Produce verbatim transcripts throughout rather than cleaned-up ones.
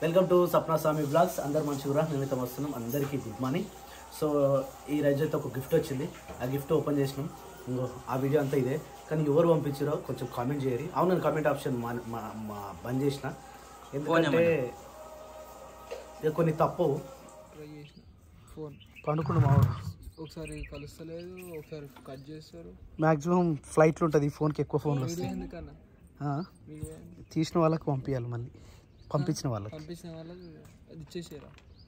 Welcome to Sapna Swami blogs. అందరు మంచిగా మేమైతే వస్తున్నాం. అందరికీ గుడ్ మార్నింగ్. సో ఈ రోజు అయితే ఒక గిఫ్ట్ వచ్చింది, ఆ గిఫ్ట్ ఓపెన్ చేసినాం. ఇంకో ఆ వీడియో అంతా ఇదే, కానీ ఎవరు పంపించారో కొంచెం కామెంట్ చేయరు. అవును, నేను కామెంట్ ఆప్షన్ మా బంద్ చేసిన, ఎందుకంటే కొన్ని తప్పు ఫోన్ పండుకున్న మా ఒకసారి కలుస్తలేదు, ఒకసారి కట్ చేస్తారు. మ్యాక్సిమం ఫ్లైట్లో ఉంటుంది ఈ ఫోన్కి, ఎక్కువ ఫోన్లు వస్తాయి. ఎందుకన్నా తీసిన వాళ్ళకి పంపించాలి, మళ్ళీ పంపించిన వాళ్ళకి పంపించిన వాళ్ళకి అది ఇచ్చేసారా?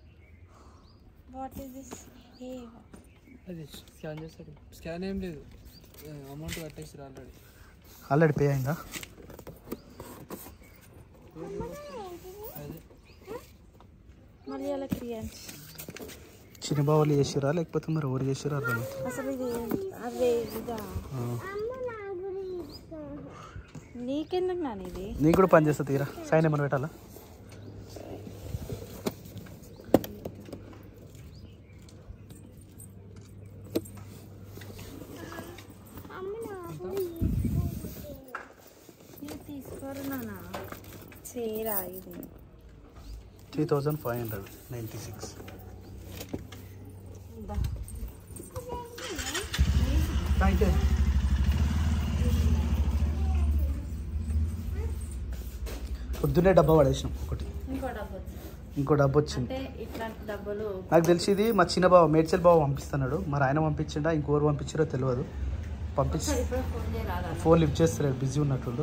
అది స్కాన్ చేస్తారు. స్కాన్ ఏం లేదు, అమౌంట్ కట్టేసారు ఆల్రెడీ. ఆల్రెడీ పే అయిందా? చిన్న బావాలు చేసిరా లేకపోతే మరి ఎవరు చేసిరా? నీకెందుకు నాని ఇది? నీకు కూడా పని చేస్తా తీరా. సైన్ ఏమన్నా పెట్టాలా? తీసుకోరు నానా చీరా ఇది three thousand five hundred ninety six. Thank you. పొద్దున్నే డబ్బా పడేసినాం ఒకటి, ఇంకో డబ్బా వచ్చింది. నాకు తెలిసి ఇది మా చిన్న బావ మేడ్చల్ బావ పంపిస్తున్నాడు. మరి ఆయన పంపించిండా ఇంకోరు పంపించారో తెలియదు. పంపించి ఫోన్ లిఫ్ట్ చేస్తలేడు, బిజీ ఉన్నట్టుండు.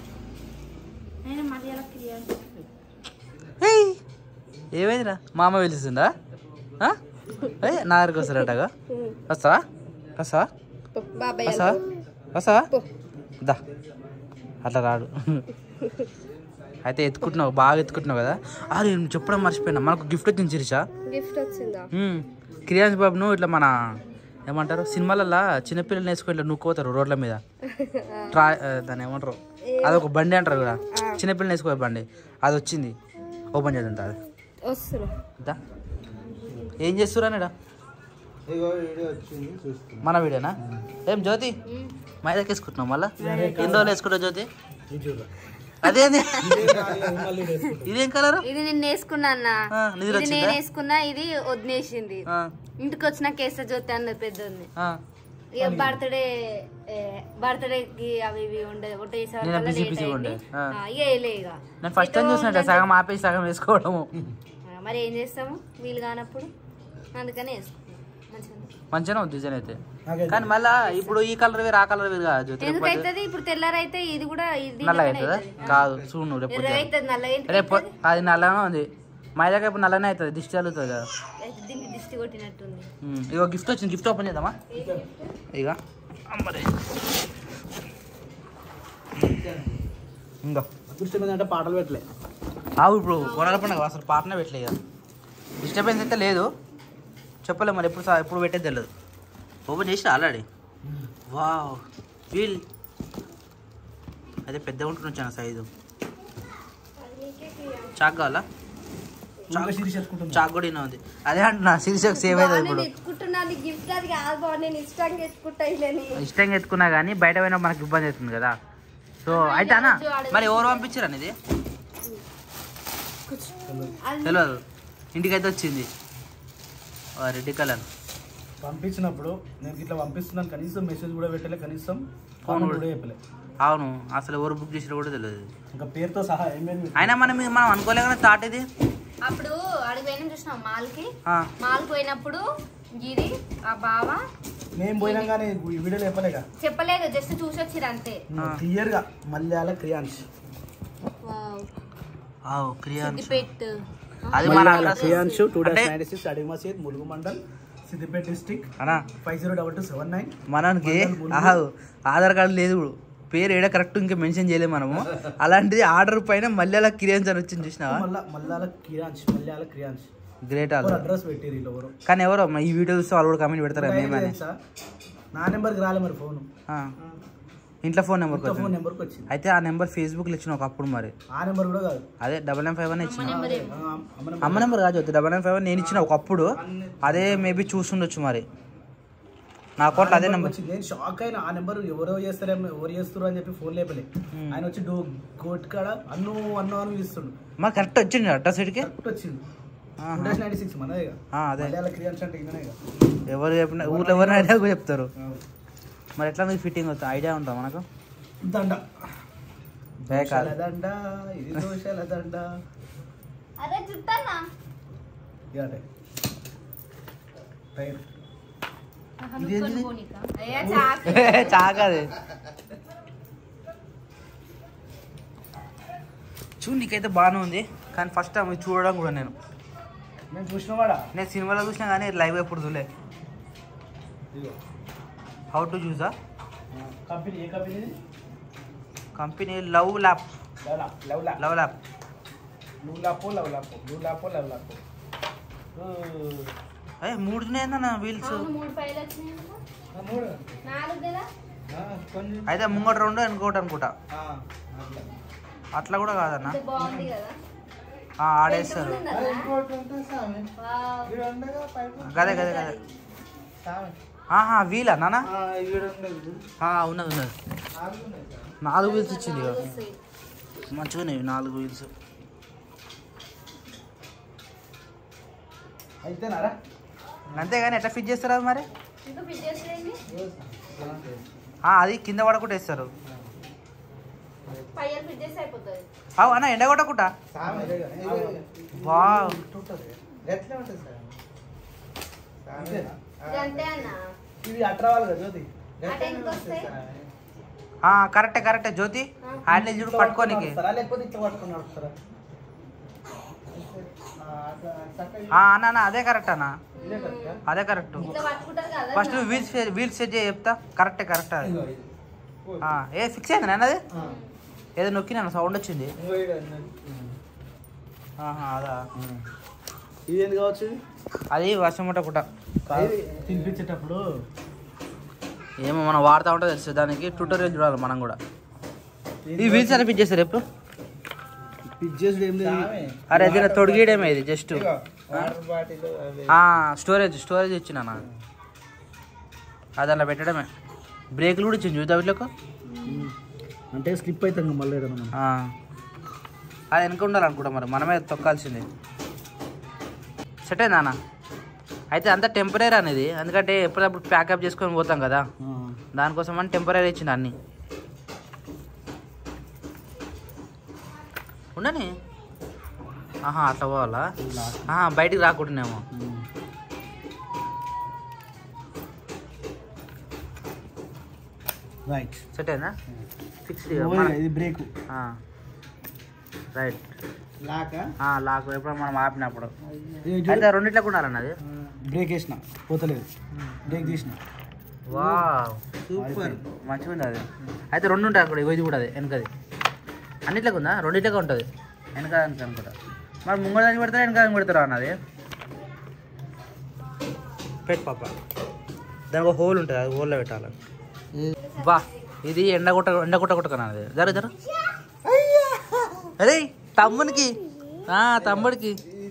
ఏమైందిరా? మా అమ్మ పిలుస్తుందా? నా దగ్గరికి వస్తారటగా. వస్తావా వస్తావా వస్తావా వస్తావా? దా, అట్లా రాడు. అయితే ఎత్తుకుంటున్నావు, బాగా ఎత్తుకుంటున్నావు కదా. అది నేను చెప్పడం మర్చిపోయినా, మనకు గిఫ్ట్ వచ్చింది శిరీష. గిఫ్ట్ వచ్చిందా? క్రియాన్స్ బాబును ఇట్లా మన ఏమంటారు సినిమాలల్లో చిన్నపిల్లలు వేసుకొని ఇట్లా నుక్కోతారు రోడ్ల మీద, ట్రా దాన్ని ఏమంటారు, అదొక బండి అంటారు కూడా, చిన్నపిల్లలు వేసుకోవాలి బండి. అది వచ్చింది, ఓపెన్ చేద్దాం. అది దా. ఏం చేస్తురా నేడా? మన వీడియోనా? ఏం జ్యోతి మైదాకి వేసుకుంటున్నావు మళ్ళా? ఎన్ని రోజులు వేసుకుంటావు జ్యోతి? అదేంది ఇదేం కలర్? ఇది నేను వేసుకున్నా అన్న, ఇది నేను వేసుకున్నా, ఇది వదిలేసింది. ఇంటికి వచ్చిన కేస జ్యోతి అన్నది పెద్దది. ఇక బర్త్డే బర్త్డేకి అవి ఇవి ఉండే నేను ఫస్ట్ టైం చూసినట్టు సగం ఆపేసి సగం వేసుకోవడము. మరి ఏం చేస్తాము వీలు కానప్పుడు, అందుకనే వేసుకుంటాం. మంచిగా ఉంది డిజైన్ అయితే, కానీ మళ్ళా ఇప్పుడు ఈ కలర్ వేరు ఆ కలర్ వేరు కాదు. ఎందుకైతుంది ఇప్పుడు తెల్లారైతే ఇది కూడా నల్లగా అవుతుందా? కాదు చూడు, రేపు రేపు అది నల్లగా ఉంది. మైదాక ఇప్పుడు నల్లనే అవుతుంది, దిష్టి తగులుతుంది కదా. దిష్టి కొట్టినట్టుంది. ఇగో గిఫ్ట్ వచ్చింది, గిఫ్ట్ ఓపెన్ చేద్దామా? ఇక అమ్మరే ఇంకా అదృష్టం ఏంటంటే పాటలు పెట్టలే. ఆవు ఇప్పుడు కొనాల పండుగ అసలు పాటనే పెట్టలే కదా. డిస్టర్బెన్స్ అయితే లేదు, చెప్పలేము మరి ఎప్పుడు ఎప్పుడు పెట్టేది తెలియదు. ఓపెన్ చేసి ఆల్రెడీ. వావ్, వీల్ అయితే పెద్దగా ఉంటుంది వచ్చాను సైజు. చాక్ కావాలా? చాక్ కూడా ఉంది. అదే అంటున్నా, శీర్షకు సేవ్ అవుతుంది. ఇప్పుడు ఇష్టంగా ఎత్తుకున్నా కానీ బయట పోయినా మనకు ఇబ్బంది అవుతుంది కదా. సో అయితే అన్న మరి ఎవరు పంపించారు అనేది తెలియదు. ఇంటికైతే వచ్చింది రెడ్ కలర్. పంపించినప్పుడు నేను ఇట్లా పంపిస్తున్నాను, కనీసం మెసేజ్ కూడా పెట్టలే, కనీసం ఫోన్ కూడా చెప్పలే. అవును, అసలు ఎవరు బుక్ చేసినా కూడా తెలియదు. ఇంకా పేరుతో సహా అయినా మనం మనం అనుకోలేక థాట్ ఇది. అప్పుడు అడిగి పోయినా చూసినాం మాల్కి, మాల్కి పోయినప్పుడు ఇది ఆ బావ మేము పోయినా కానీ వీడియోలో చెప్పలేక చెప్పలేదు, జస్ట్ చూసి వచ్చిరు అంతే. క్లియర్ గా మల్యాల క్రియాన్స్. సిద్దిపేట్ అది మన క్రియాన్స్ టూ డాష్ నైన్టీ సిక్స్ అడి మసీద్ ములుగు మండల్ సిద్దిపేట్ డిస్ట్రిక్ట్ అన్నా five zero double two seven nine. మనకి ఆధార్ కార్డు లేదు, పేరు ఏడా కరెక్ట్ ఇంకా మెన్షన్ చేయలేము మనము. అలాంటిది ఆర్డర్ పైన మల్యాల క్రియాన్స్ అని వచ్చింది చూసినావా? మల్యాల క్రియాన్స్, మల్యాల క్రియాన్స్ గ్రేట్. వాళ్ళు అడ్రస్ పెట్టిరు ఎవరు, కానీ ఎవరో ఈ వీడియో చూస్తే వాళ్ళు కూడా కామెంట్ పెడతారు. నా నెంబర్కి రాలే మరి ఫోన్, ఇంట్లో ఫోన్ నెంబర్ ఫోన్ నెంబర్కి వచ్చింది. అయితే ఆ నెంబర్ ఫేస్బుక్లో ఇచ్చిన ఒకప్పుడు, మరి ఆ నెంబర్ కూడా కాదు, అదే డబల్ నైన్ ఫైవ్ వన్ ఇచ్చిన. అమ్మ నెంబర్ కాదు, డబల్ నైన్ ఫైవ్ వన్ నేను ఇచ్చిన ఒకప్పుడు. అదే మేబీ చూస్తుండొచ్చు మరి. నా అకౌంట్లో అదే నెంబర్ వచ్చింది. నేను షాక్ అయినా, ఆ నెంబర్ ఎవరో చేస్తారేమో, ఎవరు చేస్తారు అని చెప్పి ఫోన్ లేపలే. ఆయన వచ్చి డో కోట్ కాడ అన్ను అన్ను అని పిలుస్తుండు. మాకు కరెక్ట్ వచ్చింది అడ్రస్ ఇటుకి కరెక్ట్ వచ్చింది. నైన్టీ సిక్స్ మనదే. అదే క్రియాన్స్ అంటే ఎవరు చెప్పిన ఊళ్ళో ఎవరిని ఐడియా చెప్తారు. మరి ఎట్లా మీకు ఫిట్టింగ్ అవుతుంది ఐడియా ఉందా మనకు? దండ బేకాల దండ ఇది దోషాల దండ. అరే చుట్టానా చాకది చూడు నీకైతే బాగానే ఉంది. కానీ ఫస్ట్ టైం చూడడం కూడా నేను నేను చూసిన వాడా నేను సినిమాలో చూసినా కానీ లైవ్ ఎప్పుడు చూడలే. హౌ టు చూసా కంపెనీ ఏ company? Company love lap. Love lap love lap love ల్యాపో లవ్ ల్యాపో లవ్ ల్యాపో లవ్ ల్యాపో. అయ్యే మూడు తినేందన్న వీల్స్. మూడు ఫైల్ వచ్చినాయి నాలుగు కదా. అయితే ముంగట రెండు ఇంకోటి అనుకుంటా. అట్లా కూడా కాదన్న బాగుంది కదా. ఆడేస్తారు గదే గదే గదే. ఆహా వీలా నాన్న ఉన్నది ఉన్నది. నాలుగు వీల్స్ ఇచ్చింది మంచిగానే నాలుగు వీల్స్. అయితేనారా అంతేగాని ఎట్లా ఫిట్ చేస్తారు అది మరి? ఇంకా ఫిట్ చేసేయండి. అది కింద పడకుండా వేస్తారు. పైన ఫిట్ చేస్తే అయిపోతుంది. అవు అన్న ఎండ కొట్టకుండా. వావ్ అంతే అన్న. ఇవి అట్రా వాళ్ళు కదా జ్యోతి. అటు ఎందుకు వస్తాయి? కరెక్టే కరెక్టే జ్యోతి. హ్యాండిల్ చూడు పట్టుకోనికి. లేకపోతే ఇట్లా పట్టుకొని నడుస్తారా? అన్న అన్న అదే కరెక్ట్ అన్న అదే కరెక్ట్. ఇట్లా పట్టుకుంటారు కదా. ఫస్ట్ వీల్స్ వీల్స్ సెట్ చేయి చెప్తా. కరెక్టే కరెక్ట్ అది. ఏ ఫిక్స్ అయింది నేను అది ఏదో నొక్కి నన్ను సౌండ్ వచ్చింది. అదా ఇది ఎందుకు కావచ్చు? అది వర్షం ముట్టకుండా తినిపించేటప్పుడు ఏమో మనం వాడుతూ ఉంటే తెలుసు. దానికి ట్యూటోరియల్ చూడాలి మనం కూడా. ఈ వీల్స్ అని ఫిట్ చేస్తారు ఎప్పుడు? ఫిట్ చేసి ఏం లేదు. అరే దీని తొడిగేయడమే ఇది జస్ట్. స్టోరేజ్ స్టోరేజ్ ఇచ్చిన అది అలా పెట్టడమే. బ్రేక్లు కూడా ఇచ్చింది చూద్దా వీళ్ళకు. అంటే స్లిప్ అవుతాం మళ్ళీ అది వెనక ఉండాలనుకుంటా మరి మనమే తొక్కాల్సింది. సెట్ అయిందా అన్న? అయితే అంతా టెంపరీ అనేది, ఎందుకంటే ఎప్పుడప్పుడు ప్యాకప్ చేసుకొని పోతాం కదా, దానికోసం అని టెంపరీ ఇచ్చింది అన్నీ. ఉండని ఆహా అట్లా పోవాలా? బయటికి రాకుండానేమో. రైట్ సెట్ అయిందా? ఫిక్స్డ్ ఇది బ్రేక్ రైట్. లాక్ లాక్ ఎప్పుడు మనం ఆపినప్పుడు. అయితే రెండిట్లో ఉండాలన్నది. బ్రేక్ వేసిన పోతలేదు, బ్రేక్ తీసిన. వా సూపర్ మంచిగా ఉంది అది. అయితే రెండు ఉంటాయి అక్కడ. ఇది కూడా అదే వెనకది అన్నిట్లోకి ఉందా? రెండిట్లోకి ఉంటుంది వెనక దానికి అనుకుంటా. మరి ముంగడ దానికి పెడతారా వెనక దానికి పెడతారా అన్నది? పెట్టు పాప. దానికి ఒక హోల్ ఉంటుంది, అది హోల్లో పెట్టాలి. బా ఇది ఎండ కొట్ట ఎండ కొట్ట కొట్టకనా అది. జర జర అరే తమ్మునికి తమ్ముడికి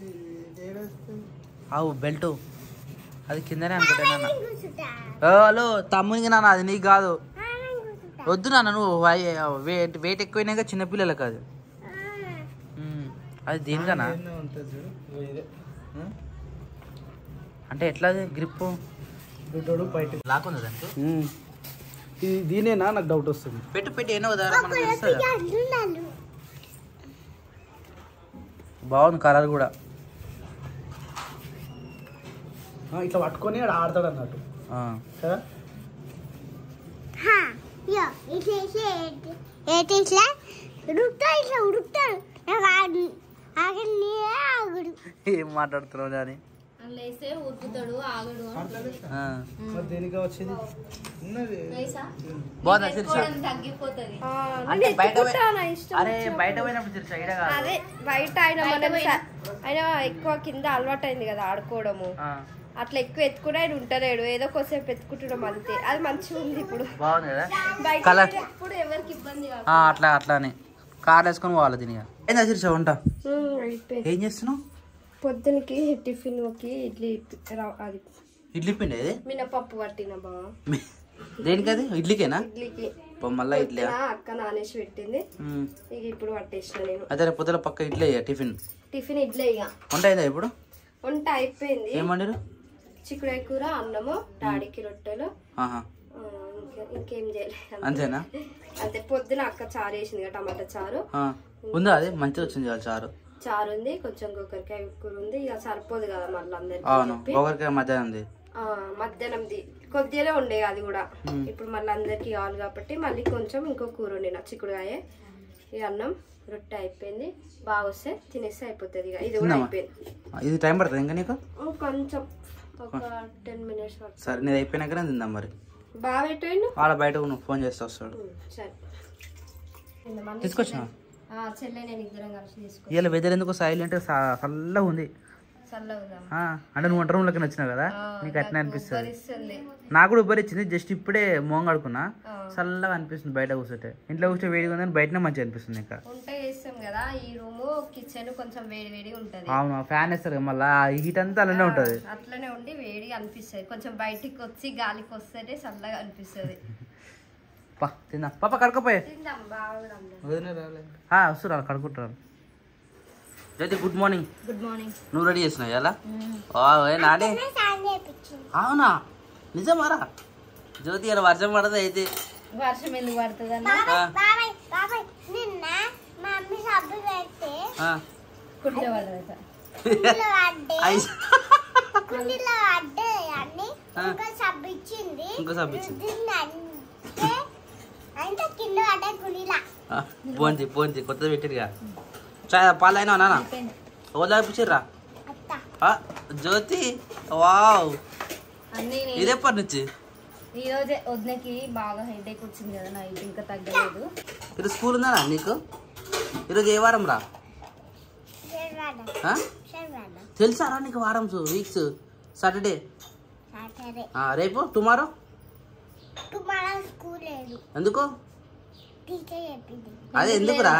అవు బెల్ట్ అది కిందనే అనుకుంటా. హలో తమ్మునికి నాన్న, అది నీకు కాదు. వద్దు నాన్న, నువ్వు వెయిట్ వెయిట్ ఎక్కువైనాక చిన్నపిల్లలకు అది. అది దీనికనా అంటే ఎట్లా గ్రిప్ లాక్ ఉంది దానికి? ఇది దీనేనా నాకు డౌట్ వస్తుంది. పెట్టు పెట్టి ఏనో బాగుంది కలర్ కూడా. ఇట్లా పట్టుకొని ఆడ ఆడతాడు అన్నట్టు కదా. ఏం మాట్లాడుతున్నావు అని దేనిగా వచ్చింది తగ్గిపోతుంది. అంటే బయట అరే బయట పోయినప్పుడు తెలుసా ఈడ కాదు. అదే బయట ఆయన మనం ఆయన ఎక్కువ కింద అలవాటు అయింది కదా ఆడుకోవడము, అట్లా ఎక్కువ ఎత్తుకుని ఆయన ఉంటలేడు, ఏదో కొద్దిసేపు ఎత్తుకుంటున్నాం అంతే. అది మంచిగా ఉంది ఇప్పుడు. బాగుంది కదా బయట కలర్. ఎప్పుడు ఎవరికి ఇబ్బంది కాదు. అట్లా అట్లానే కార్ వేసుకొని పోవాలి దీనిగా. ఏం చేసి వంట ఏం చేస్తున్నావు? పొద్దునకి టిఫిన్ కి ఇడ్లీ అది ఇడ్లీ పిండి ఇది మినపప్పు పట్టిన బావ. దేనికి అది ఇడ్లీకేనా? ఇడ్లీకి మళ్ళీ ఇడ్లీ అక్క నానేసి పెట్టింది, ఇక ఇప్పుడు పట్టేసిన నేను. అదే పొద్దున పక్క ఇడ్లీ టిఫిన్ టిఫిన్ ఇడ్లీ. ఇక వంట అయిందా ఇప్పుడు? వంట అయిపోయింది. ఏమంటారు? చిక్కుడుకాయ కూర, అన్నము, డాడీకి రొట్టెలు, ఇంకేం చేయలేదు. అంతేనా? అంతే. పొద్దున అక్క చారు వేసింది, టమాటా చారు ఉందా? అది మంచిగా వచ్చింది కదా చారు. చారు ఉంది, కొంచెం గోకరకాయ కూర ఉంది. ఇక సరిపోదు కదా మళ్ళీ అందరికి. అవును, గోకరకాయ మధ్యాహ్నం ఉంది. మధ్యాహ్నంది కొద్దిగానే ఉండే అది కూడా. ఇప్పుడు మళ్ళీ అందరికి కావాలి కాబట్టి మళ్ళీ కొంచెం ఇంకో కూర వండిన చిక్కుడుకాయ. ఈ అన్నం రొట్టె అయిపోయింది. బాగా వస్తే తినేస్తే అయిపోతుంది. ఇక ఇది కూడా అయిపోయింది. ఇది టైం పడుతుంది ఇంకా నీకు? కొంచెం ఒక టెన్ మినిట్స్. సరే, నీది అయిపోయినాకనే తిందాం మరి. బాగా పెట్టండి. ఆడ బయట నువ్వు ఫోన్ చేస్తే వస్తాడు. సరే తీసుకొచ్చా? చెల్లె నేను ఇద్దరం కలిసి తీసుకొచ్చి. ఇవాళ వెదర్ ఎందుకు సైలెంట్ చల్లగా ఉంది. అంటే నువ్వు వంట రూమ్లోకి వచ్చినావు కదా, నీకు అట్నే అనిపిస్తుంది. నాకు కూడా ఉబ్బరి ఇచ్చింది. జస్ట్ ఇప్పుడే మోంగ్ కడుకున్నా, చల్లగా అనిపిస్తుంది బయట కూర్చుంటే. ఇంట్లో కూర్చొని వేడిగా ఉందని బయటనే మంచిగా అనిపిస్తుంది. ఇంకా అవును, ఫ్యాన్ వేస్తారు కదా, మళ్ళీ హీట్ అంతా అలానే ఉంటుంది. అట్లనే ఉండి వేడిగా అనిపిస్తుంది. కొంచెం బయటికి వచ్చి గాలికి వస్తే చల్లగా అనిపిస్తుంది. పా తిందా పాప, కడుకోపోయే వస్తున్నారు కడుకుంటారు. Jyoti good morning. Good morning. నువ్వు రెడీ చేసినావు ఎలా? నాడే అవునా? నిజమారా? జ్యోతి ఇలా వర్షం పడదు అయితే? వర్షం ఎందుకు పడుతుంది అన్న? ఇంకో సబ్బు ఇచ్చింది. పోంచి పోంచి కొత్తది పెట్టిరుగా. చాయ్ పాలు అయినా నాన్న ఓలా పిచ్చిర్రా జ్యోతి. వావ్, ఇది ఎప్పటి నుంచి? ఈ రోజే వదినకి బాగా హెడేక్ వచ్చింది కదా, నైట్ ఇంకా తగ్గలేదు. ఈరోజు స్కూల్ ఉందా నీకు? ఈరోజు ఏ వారం రా? తెలుసారా నీకు వారం వీక్స్? సాటర్డే రేపు టుమారో ఎందుకు? అదే ఎందుకురా?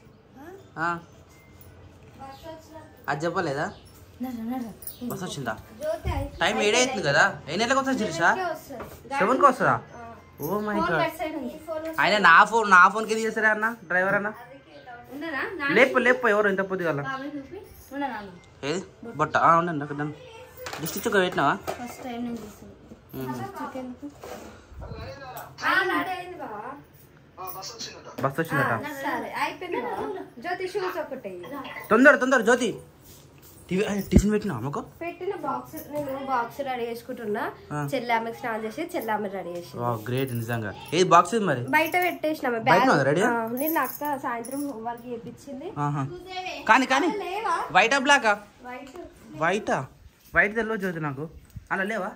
అది చెప్పలేదా? బస్ వచ్చిందా? టైం ఏడే అవుతుంది కదా. ఏ నెలకు వస్తుంది తెలుసా? సెవెన్కి వస్తుందా? Oh my god. ఆయన నా ఫోన్ నా ఫోన్కి ఏది చేస్తారా అన్న డ్రైవర్ అన్న? లేపు లేపు ఎవరు ఇంత పొద్దుగా ఏది బొట్ట ఉండండి అక్కడ డిస్ట్రిక్ట్ ఒక పెట్టినావా? బస్ వచ్చిందట. తొందర తొందర జ్యోతి టిఫిన్ పెట్టినా అమ్మకు? పెట్టిన బాక్స్ నేను బాక్స్ రెడీ చేసుకుంటున్నా. చెల్లామెకి స్నానం చేసి చెల్లామె రెడీ చేసి. గ్రేట్ నిజంగా. ఏ బాక్స్ మరి? బయట పెట్టేసిన. నిన్న అక్క సాయంత్రం హోంవర్క్ చేయించింది. కానీ కానీ వైటా బ్లాకా? వైటా? వైట్ తెలియదు జ్యోతి నాకు. అలా లేవా?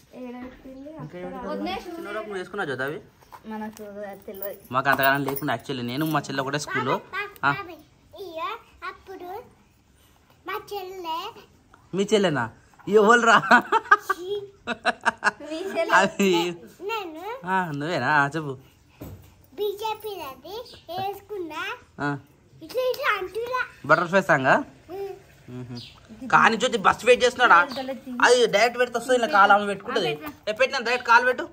వేసుకున్నా జ్యోతి అవి? మాకు అంతగానం లేకుండా యాక్చువల్లీ నేను మా చెల్లె కూడా స్కూల్లో. మీ చెల్లెనా? ఎవరురా? నువ్వేనా? చెప్పు. బటర్ఫ్లై సాంగా? కానీ జ్యోతి బస్ వెయిట్ చేస్తున్నాడా? అది డైరెక్ట్ పెడితే వస్తుంది, ఇలా కాలు ఆమె పెట్టుకుంటుంది. పెట్టినా డైరెక్ట్ కాలు పెట్టు.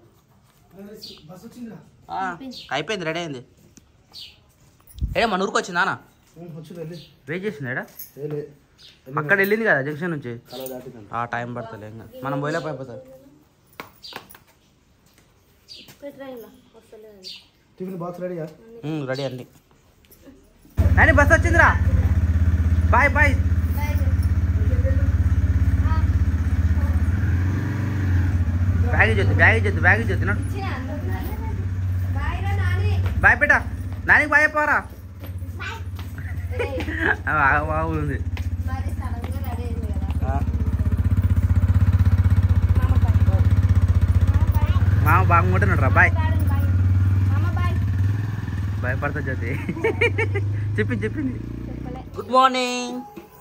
అయిపోయింది, రెడీ అయింది. ఏ మన ఊరికి వచ్చిందా? వెయిట్ చేసిందా? అక్కడ వెళ్ళింది కదా జంక్షన్ నుంచి. ఆ టైం పడుతుంది ఇంకా, మనం పోయిలోపు అయిపోతుంది. రెడీ అండి. అని బస్ వచ్చిందిరా. Bye bye. బ్యాగేజ్ వద్దు బ్యాగేజ్ వద్దు బ్యాగేజ్ వద్దు. బాయ్ పెట్టా నానికి బాయ్ చెప్పారా? బాగుంది. మామ బాగుంటున్నాడు రా. బాయ్ భయపడతా జ్యోతి. చెప్పింది చెప్పింది. Good morning.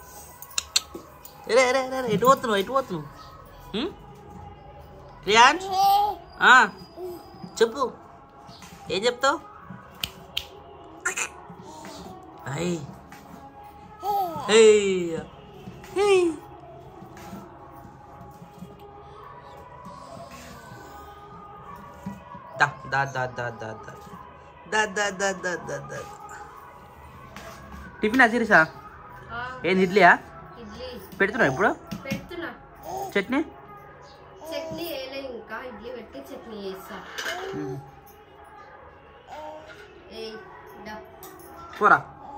రే రే రే ఎటు పోతున్నావు? ఎటు పోతున్నావు? రియాన్స్ చెప్పు, ఏం చెప్తావు? అయ్యి దా దా దా దా దా దా దా దా దా దా దా టిఫిన్ అసిరిసా ఏంది ఇడ్లీయా ఇడ్లీ పెడుతున్నావు ఇప్పుడు పెడుతున్నా. చట్నీ చట్నీ వేయలే ఇంకా, ఇడ్లీ పెట్టి చట్నీ చేస్తా. ఏయ్ డా పోరా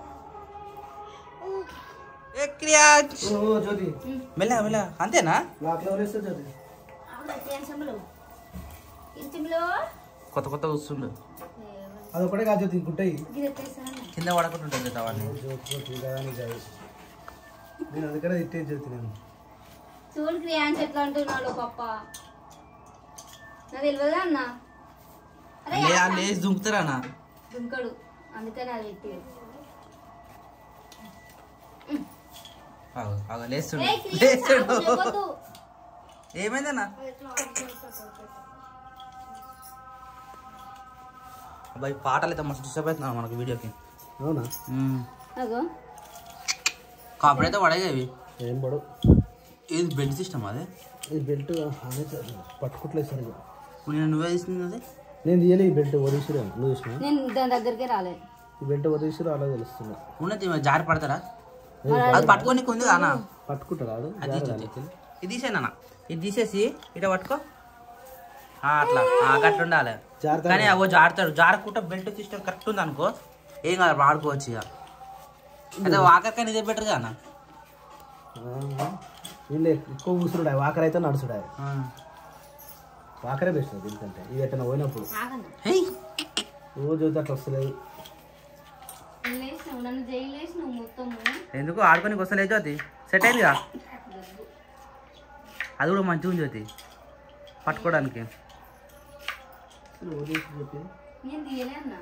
ఏ క్రియాజ్ ఓ జ్యోతి మెల్ల మెల్ల అంతేనా లాక్లో వేస్తే జ్యోతి కొత్త కొత్త వస్తుండు అది ఒకటే కాదు జ్యోతి ఇంకుంటాయి కింద పడకుండా ఉంటుంది కదా అవన్నీ జ్యోతి జ్యోతి కదా నీ జాయి. నేను అందుకనే తిట్టే జ్యోతి నేను చూడు క్రియాన్స్ ఎట్లా అంటున్నాడు పప్ప నాకు తెలియదా అన్న అరే లేచి దుంకుతారా అన్న దుంకడు అందుకని అది పెట్టి లేస్తుండు ఏయ్, క్రియాన్స్ లేస్తుండు ఆపు, లేవద్దు. ఏమైందన్నా అబ్బాయి పాటలు అయితే మస్తు డిస్టర్బ్ అవుతున్నాను మనకు వీడియోకి అవునా అగో కాపీ అయితే పడేవి ఏం పడు ఏది బెల్ట్ సిస్టమ్ అదే ఈ బెల్ట్ పట్టుకోట్లేదు సరిగా నేను నువ్వే తీసుకుంది అది నేను తీయలే ఈ బెల్ట్ వదిలేసిరా నువ్వు చూసినా నేను దాని దగ్గరికి రాలే ఈ బెల్ట్ వదిలేసిరా అలా తెలుస్తున్నా ఉన్నది జారి పడతారా అది పట్టుకొని ఉంది అన్న పట్టుకుంటాడు ఆడు అది తీసేది. ఇది తీసేనా ఇది తీసేసి ఇట పట్టుకో ఆ, అట్లా ఆ, గట్ల ఉండాలి జాగ్రత్త. కానీ అవో జారుతాడు జారకుండా బెల్ట్ సిస్టమ్ కరెక్ట్ ఉంది అనుకో ఏం కాదు వాడుకోవచ్చు ఇక అదే వాకర్కని ఇదే బెటర్ గా అన్న వీళ్ళు ఎక్కువ కూసురుడా వాకర్ అయితే నడుచుడా వాకరే బెస్ట్ దీనికంటే ఇది ఎక్కడ పోయినప్పుడు హేయ్ రోజు అయితే అట్లా వస్తలేదు లేచినావు నన్ను జైలు వేసినావు మొత్తము ఎందుకు ఆడుకొని వస్తలేదు జ్యోతి సెట్ అయిందిగా అది కూడా మంచిగా ఉంది జ్యోతి పట్టుకోవడానికి నేను తీయలే అన్నా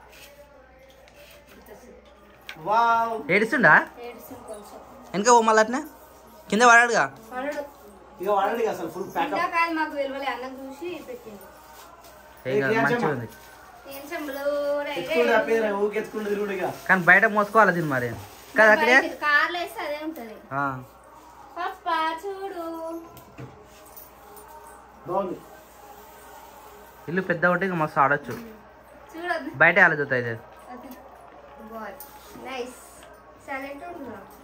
ఏడుస్తుండా ఏడుస్తుంది కొంచెం వెనక ఓ మళ్ళీ అట్నే కింద పడాడుగా పడడు ఇక వాడండి అసలు ఫుల్ ప్యాకప్ ఇంకా కాదు మాకు విలువలే అన్నం చూసి పెట్టింది ఏం కాదు, మంచిగా ఉంది ఏం చెంబులు ఎత్తుకుంటే పేరు ఊకెత్తుకుంటే తిరుగుడు ఇక కానీ బయట మోసుకోవాలి దీన్ని మరి కదా అక్కడే కార్లో వేస్తే అదే ఉంటది ఆ. పప్ప చూడు బాగుంది ఇల్లు పెద్ద ఒకటి ఇక మస్తు ఆడొచ్చు చూడొద్దు బయట ఆలోచన అయితే బాయ్ నైస్ సైలెంట్ ఉంటున్నా